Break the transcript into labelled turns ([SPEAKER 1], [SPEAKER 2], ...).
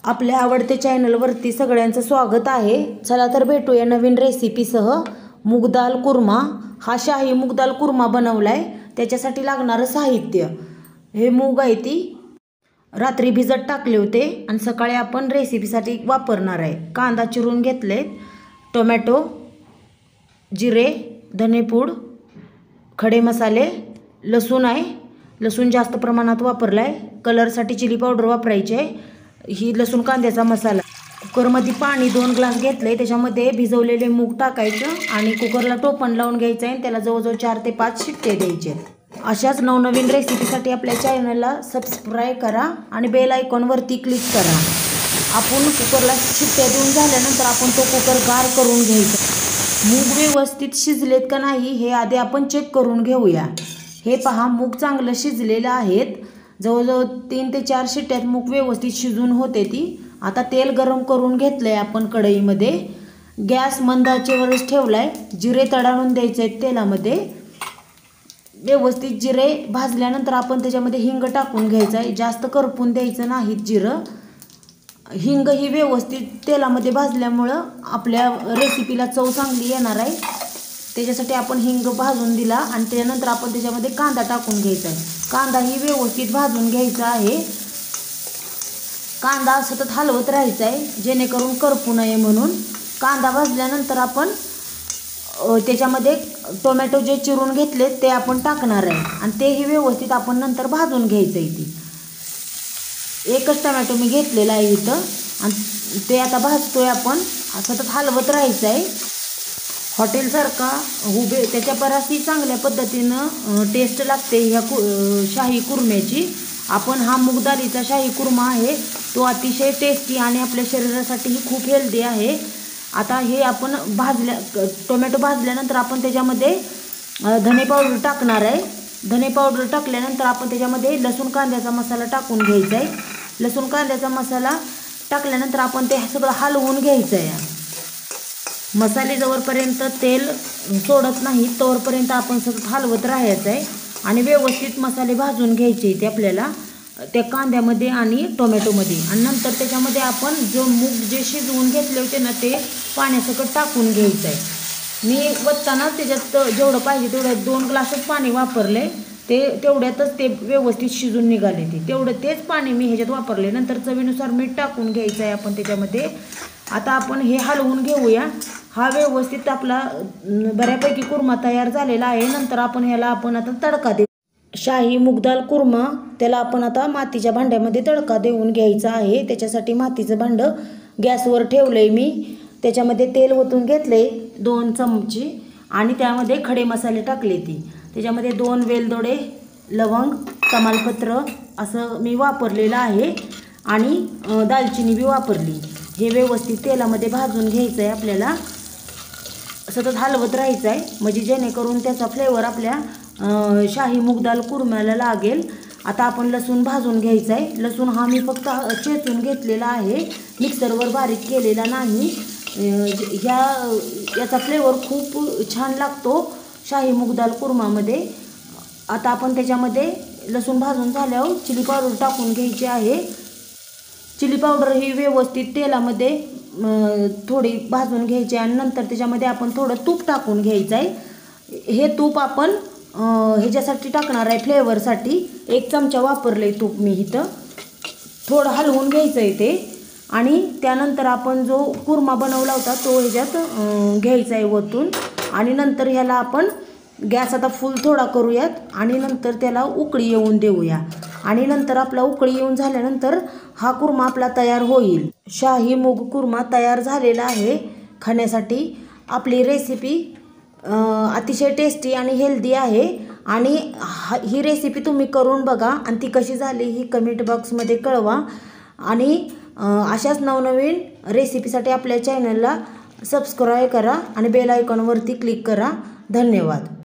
[SPEAKER 1] आपल्या आवडत्या चॅनलवरती सगळ्यांचं स्वागत आहे। चला तर भेटूया नवीन रेसिपीसह। मूग दाल कुर्मा, हा शाही मूग दाल कुर्मा बनवलाय। त्याच्यासाठी लागणारं साहित्य, हे मूग आहे ती रात्री भिजत टाकले होते आणि सकाळी आपण रेसिपीसाठी वापरणार आहे। कांदा चिरून घेतले, टोमॅटो, जिरे, धनेपूड, खडे मसाले, लसूण आहे, लसूण जास्त प्रमाणात वापरलाय। कलरसाठी चिली पावडर वापरायची आहे। ही लसूण कांद्याचा मसाला। कुकरमध्ये पाणी 2 ग्लास घेतले, त्याच्यामध्ये भिजवलेले मूग टाकायचं आणि कुकरला टोपण लावून घ्यायचं आहे। त्याला जवळजवळ 4 ते 5 शिट्टे द्यायचे। अशाच नवनवीन रेसिपीसाठी आपल्या चॅनलला सबस्क्राइब करा आणि बेल आयकॉनवरती क्लिक करा। आपण कुकरला शिट्ट्या देऊन झाल्यानंतर आपण तो कुकर गार करून घ्यायचा। मूग व्यवस्थित शिजलेत का नाही हे आधी आपण चेक करून घेऊया। हे पहा, मूग चांगलं शिजलेलं आहेत। जवळजवळ 3 ते 4 शिट्ट्यात मूग व्यवस्थित शिजून होते ती। आता तेल गरम करून घेतलंय आपण कढईमध्ये। गॅस मंद आचेवरच ठेवलाय। जिरे तळून द्यायचे आहेत तेलामध्ये। व्यवस्थित जिरे भाजल्यानंतर आपण त्याच्यामध्ये हिंग टाकून घ्यायचं आहे। जास्त करपून द्यायचं नाही जिरं। हिंग ही व्यवस्थित तेलामध्ये भाजल्यामुळं आपल्या रेसिपीला चव चांगली येणार आहे। त्याच्यासाठी आपण हिंग भाजून दिला आणि त्यानंतर आपण त्याच्यामध्ये कांदा टाकून घ्यायचा आहे। कांदा ही व्यवस्थित भाजून घ्यायचा आहे। कांदा सतत हलवत राहायचा आहे जेणेकरून करपू नये म्हणून। कांदा भाजल्यानंतर आपण त्याच्यामध्ये टोमॅटो जे चिरून घेतले ते आपण टाकणार आहे आणि तेही व्यवस्थित आपण नंतर भाजून घ्यायचं आहे। एकच टोमॅटो मी घेतलेला आहे इथं आणि ते आता भाजतोय आपण। सतत हलवत राहायचं आहे। हॉटेलसारखा उभे त्याच्या बराचशी चांगल्या पद्धतीनं टेस्ट लागते ह्या शाही कुर्म्याची। आपण हा मूग दालीचा शाही कुर्मा आहे, तो अतिशय टेस्टी आणि आपल्या शरीरासाठीही खूप हेल्दी आहे। आता हे आपण टोमॅटो भाजल्यानंतर आपण त्याच्यामध्ये धने पावडर टाकणार आहे। धने पावडर टाकल्यानंतर आपण त्याच्यामध्ये लसूण कांद्याचा मसाला टाकून घ्यायचा आहे। लसूण कांद्याचा मसाला टाकल्यानंतर आपण ते सगळं हलवून घ्यायचं आहे। मसाले जवळपर्यंत तेल सोडत नाही तोवरपर्यंत आपण सतत हलवत राहायचं आहे आणि व्यवस्थित मसाले भाजून घ्यायचे ते आपल्याला त्या कांद्यामध्ये आणि टोमॅटोमध्ये। आणि नंतर त्याच्यामध्ये आपण जो मूग जे शिजवून घेतले होते ना ते पाण्यासकट टाकून घ्यायचं आहे। मी वत्ताना त्याच्यात जेवढं पाहिजे तेवढं 2 ग्लासच पाणी वापरले, तेवढ्यातच ते व्यवस्थित शिजून निघाले। तेच पाणी मी ह्याच्यात वापरले। नंतर चवीनुसार मीठ टाकून घ्यायचं आहे आपण त्याच्यामध्ये। आता आपण हे हलवून घेऊया। हा व्यवस्थित आपला बऱ्यापैकी कुर्मा तयार झालेला आहे। नंतर आपण ह्याला आता तडका देऊ। शाही मूग दाल कुर्मा, त्याला आपण आता मातीच्या भांड्यामध्ये तडका देऊन घ्यायचा आहे। त्याच्यासाठी मातीचं भांडं गॅसवर ठेवलंय मी। त्याच्यामध्ये तेल ओतून घेतले 2 चमचे आणि त्यामध्ये खडे मसाले टाकले त्याच्यामध्ये 2 वेलदोडे, लवंग, तमालपत्र असं मी वापरलेलं आहे आणि दालचिनी बी वापरली। हे व्यवस्थित तेलामध्ये भाजून घ्यायचं आहे आपल्याला। सतत हलवत राहायचं आहे म्हणजे जेणेकरून त्याचा फ्लेवर आपल्या शाही मूग दाल कुर्म्याला लागेल। आता आपण लसूण भाजून घ्यायचा आहे। लसूण हा मी फक्त चेचून घेतलेला आहे, मिक्सरवर बारीक केलेला नाही। याचा फ्लेवर खूप छान लागतो शाही मूग दाल कुर्मामध्ये। आता आपण त्याच्यामध्ये लसूण भाजून झाल्यावर चिली पावडर टाकून घ्यायची आहे। चिली पावडर ही व्यवस्थित तेलामध्ये थोडी भाजून घ्यायची आणि नंतर त्याच्यामध्ये आपण थोडं तूप टाकून घ्यायचं आहे। हे तूप आपण ह्याच्यासाठी टाकणार आहे फ्लेवरसाठी। 1 चमचा वापरले तूप मी इथं। थोडं हलवून घ्यायचं आहे ते आणि त्यानंतर आपण जो कुर्मा बनवला होता तो ह्याच्यात घ्यायचा आहे वतून आणि नंतर ह्याला आपण गॅस आता फुल थोडा करूयात आणि नंतर त्याला उकळी येऊन देऊया आणि नंतर आपला उकळी येऊन झाल्यानंतर हा कुर्मा आपला तयार होईल। शाही मूग कुर्मा तयार झालेला आहे खाण्यासाठी। आपली रेसिपी अतिशय टेस्टी आणि हेल्दी आहे आणि ही रेसिपी तुम्ही करून बघा आणि ती कशी झाली ही कमेंट बॉक्समध्ये कळवा। आणि अशाच नवनवीन रेसिपीसाठी आपल्या चॅनलला सबस्क्राइब करा आणि बेल आयकॉनवरती क्लिक करा। धन्यवाद।